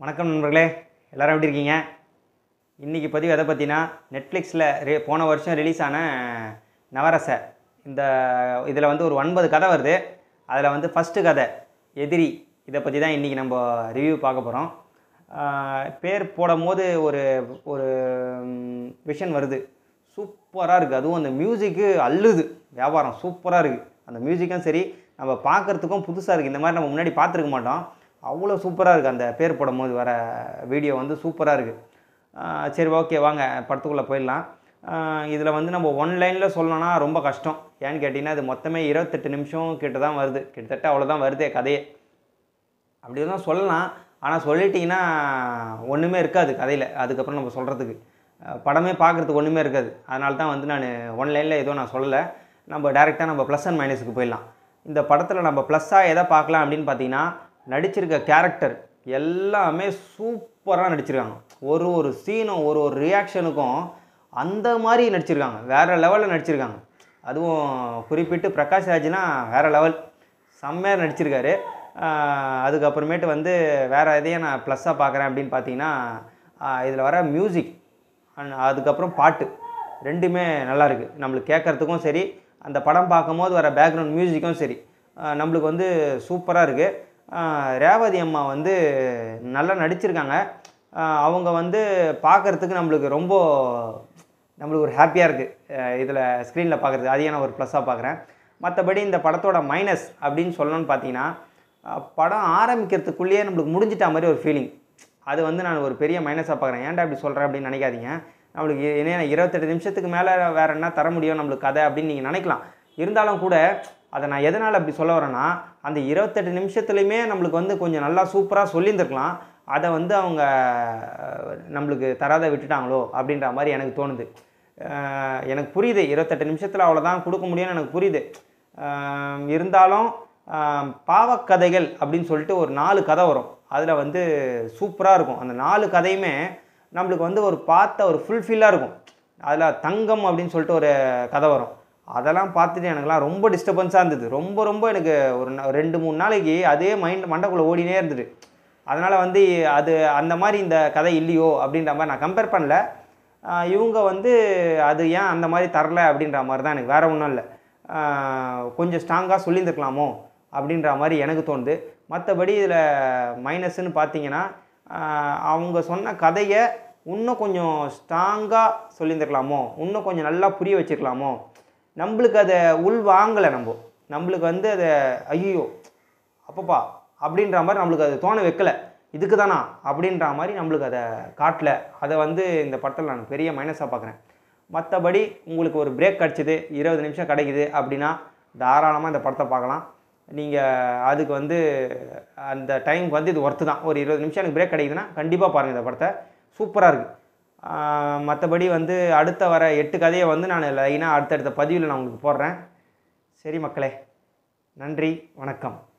வணக்கம் நண்பர்களே, எல்லாரும் எப்படி இருக்கீங்க? இன்றைக்கி பதிவு எதை பற்றினா, நெட்ஃப்ளிக்ஸில் போன வருஷம் ரிலீஸ் ஆன நவரச இதில் வந்து ஒரு 9 கதை வருது. அதில் வந்து ஃபஸ்ட்டு கதை எதிரி. இதை பற்றி தான் இன்றைக்கி நம்ம ரிவ்யூ பார்க்க போகிறோம். பேர் போடும் போது ஒரு ஒரு விஷன் வருது, சூப்பராக இருக்குது. அதுவும் அந்த மியூசிக்கு அள்ளுது, வியாபாரம் சூப்பராக இருக்குது. அந்த மியூசிக்கும் சரி, நம்ம பார்க்குறதுக்கும் புதுசாக இருக்குது. இந்த மாதிரி நம்ம முன்னாடி பார்த்துருக்க மாட்டோம். அவ்வளோ சூப்பராக இருக்குது. அந்த பேர் போடும் போது வர வீடியோ வந்து சூப்பராக இருக்குது. சரி, ஓகே, வாங்க படத்துக்குள்ளே போயிடலாம். இதில் வந்து நம்ம ஒன்லைனில் சொல்லணும்னா ரொம்ப கஷ்டம். ஏன்னு கேட்டிங்கன்னா, இது மொத்தமே 28 நிமிஷம் கிட்ட தான் வருது. கிட்டத்தட்ட அவ்வளோதான் வருதே கதையே. அப்படி தான் சொல்லலாம். ஆனால் சொல்லிட்டிங்கன்னா ஒன்றுமே இருக்காது கதையில். அதுக்கப்புறம் நம்ம சொல்கிறதுக்கு படமே பார்க்குறதுக்கு ஒன்றுமே இருக்காது. அதனால தான் வந்து நான் ஒன்லைனில் எதுவும் நான் சொல்லலை. நம்ம டேரெக்டாக நம்ம ப்ளஸ் அண்ட் மைனஸுக்கு போயிடலாம். இந்த படத்தில் நம்ம ப்ளஸ்ஸாக எதை பார்க்கலாம் அப்படின்னு பார்த்தீங்கன்னா, நடிச்சிருக்க கேரக்டர் எல்லாமே சூப்பராக நடிச்சிருக்காங்க. ஒரு ஒரு சீனும் ஒரு ஒரு ரியாக்ஷனுக்கும் அந்த மாதிரி நடிச்சிருக்காங்க. வேறு லெவலில் நடிச்சிருக்காங்க. அதுவும் குறிப்பிட்டு பிரகாஷ் ராஜ்னா வேறு லெவல், செம்மையாக நடிச்சிருக்காரு. அதுக்கப்புறமேட்டு வந்து வேறு எதையும் நான் ப்ளஸ்ஸாக பார்க்குறேன் அப்படின்னு பார்த்தீங்கன்னா, இதில் வர மியூசிக் அதுக்கப்புறம் பாட்டு ரெண்டுமே நல்லாயிருக்கு. நம்மளுக்கு கேட்குறதுக்கும் சரி, அந்த படம் பார்க்கும்போது வர பேக்ரவுண்ட் மியூசிக்கும் சரி, நம்மளுக்கு வந்து சூப்பராக இருக்குது. ரேவதி அம்மா வந்து நல்லா நடிச்சிருக்காங்க. அவங்க வந்து பார்க்குறதுக்கு நம்மளுக்கு ஒரு ஹாப்பியாக இருக்குது இதில் ஸ்க்ரீனில் பார்க்குறதுக்கு. அதையே நான் ஒரு ப்ளஸ்ஸாக பார்க்குறேன். மற்றபடி இந்த படத்தோட மைனஸ் அப்படின்னு சொல்லணும்னு பார்த்தீங்கன்னா, படம் ஆரம்பிக்கிறதுக்குள்ளேயே நம்மளுக்கு முடிஞ்சிட்டா மாதிரி ஒரு ஃபீலிங். அது வந்து நான் ஒரு பெரிய மைனஸாக பார்க்குறேன். ஏன்டா இப்படி சொல்கிறேன் அப்படின்னு நினைக்காதீங்க. நம்மளுக்கு என்ன 28 நிமிஷத்துக்கு மேலே வேறு என்ன தர முடியும் நம்மளுக்கு கதை அப்படின்னு நீங்கள் நினைக்கலாம். இருந்தாலும் கூட அதை நான் எதனால் அப்படி சொல்ல வரேன்னா, அந்த 28 நிமிஷத்துலையுமே நம்மளுக்கு வந்து கொஞ்சம் நல்லா சூப்பராக சொல்லியிருந்துருக்கலாம். அதை வந்து அவங்க நம்மளுக்கு தராத விட்டுட்டாங்களோ அப்படின்ற மாதிரி எனக்கு தோணுது. எனக்கு புரியுது, 28 நிமிஷத்தில் அவ்வளோதான் கொடுக்க முடியும்னு எனக்கு புரியுது. இருந்தாலும் பாவக்கதைகள் அப்படின்னு சொல்லிட்டு ஒரு 4 கதை வரும். அதில் வந்து சூப்பராக இருக்கும். அந்த 4 கதையுமே நம்மளுக்கு வந்து ஒரு பார்த்த ஒரு ஃபுல்ஃபில்லாக இருக்கும். அதில் தங்கம் அப்படின்னு சொல்லிட்டு ஒரு கதை வரும். அதெல்லாம் பார்த்துட்டு எனக்குலாம் ரொம்ப டிஸ்டர்பன்ஸாக இருந்தது. ரொம்ப எனக்கு ஒரு 2-3 நாளைக்கு அதே மண்டைக்குள்ளே ஓடினே இருந்தது. அதனால் வந்து அது அந்த மாதிரி இந்த கதை இல்லையோ அப்படின்ற மாதிரி நான் கம்பேர் பண்ணல. இவங்க வந்து அது ஏன் அந்த மாதிரி தரல அப்படின்ற மாதிரி தான் எனக்கு, வேறு ஒன்றும் இல்லை. கொஞ்சம் ஸ்ட்ராங்காக சொல்லியிருந்துருக்கலாமோ அப்படின்ற மாதிரி எனக்கு தோணுது. மற்றபடி இதில் மைனஸ்ன்னு பார்த்தீங்கன்னா, அவங்க சொன்ன கதையை இன்னும் கொஞ்சம் ஸ்ட்ராங்காக சொல்லியிருந்துருக்கலாமோ, இன்னும் கொஞ்சம் நல்லா புரிய வச்சுருக்கலாமோ. நம்மளுக்கு அதை உள் வாங்கலை. நம்மளுக்கு வந்து அதை ஐயோ அப்பப்பா அப்படின்ற மாதிரி நம்மளுக்கு அதை தோண வைக்கலை. இதுக்கு தானா அப்படின்ற மாதிரி நம்மளுக்கு அதை காட்டல. அதை வந்து இந்த படத்தில் நான் பெரிய மைனஸாக பார்க்குறேன். மற்றபடி உங்களுக்கு ஒரு பிரேக் கிடச்சிது, 20 நிமிஷம் கிடைக்குது அப்படின்னா தாராளமாக இந்த படத்தை பார்க்கலாம். நீங்கள் அதுக்கு வந்து அந்த டைமுக்கு வந்து இது ஒர்த்து தான். ஒரு 20 நிமிஷம் எனக்கு பிரேக் கிடைக்குதுன்னா கண்டிப்பாக பாருங்கள் இந்த படத்தை. சூப்பராக இருக்குது. மற்றபடி வந்து அடுத்த வர 8 கதையை வந்து நான் லைனாக அடுத்தடுத்த பதிவில் நான் உங்களுக்கு போடுறேன். சரி மக்களே, நன்றி, வணக்கம்.